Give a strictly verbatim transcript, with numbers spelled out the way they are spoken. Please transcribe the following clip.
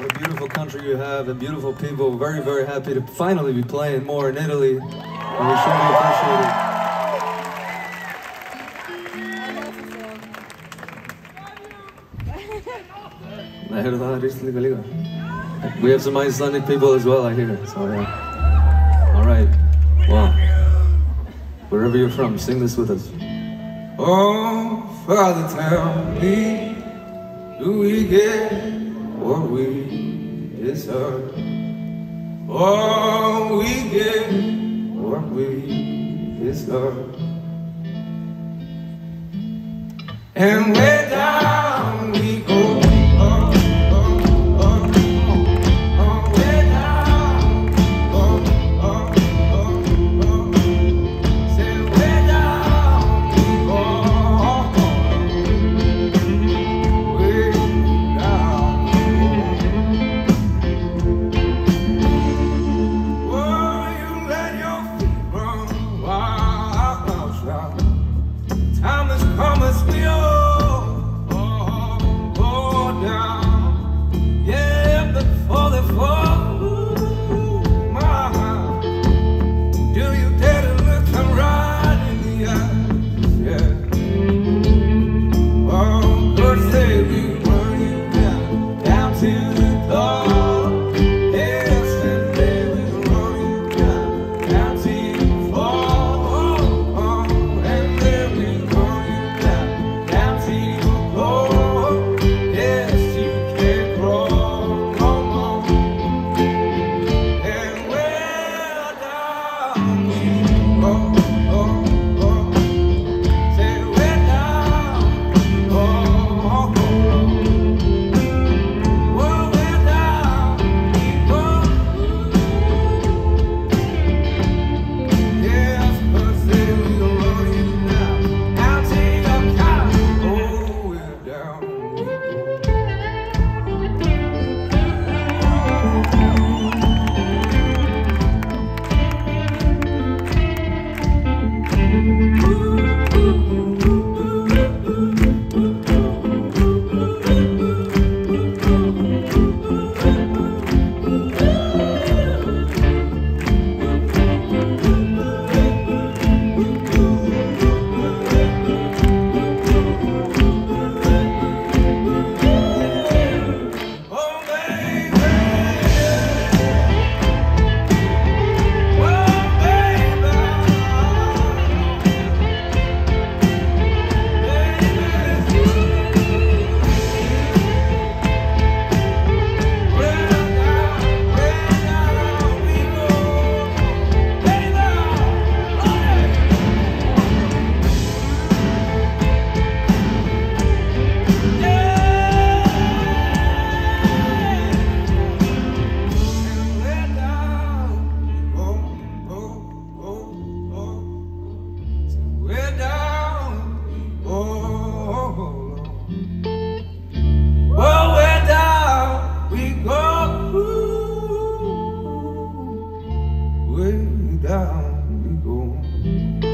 What a beautiful country you have and beautiful people. Very, very happy to finally be playing more in Italy. And we surely appreciate it. We have some Icelandic people as well, I hear. So yeah. All right. Well, wherever you're from, sing this with us. Oh, Father, tell me, do we get what we deserve? Oh, we get what we deserve. And way down we go. Way down we go.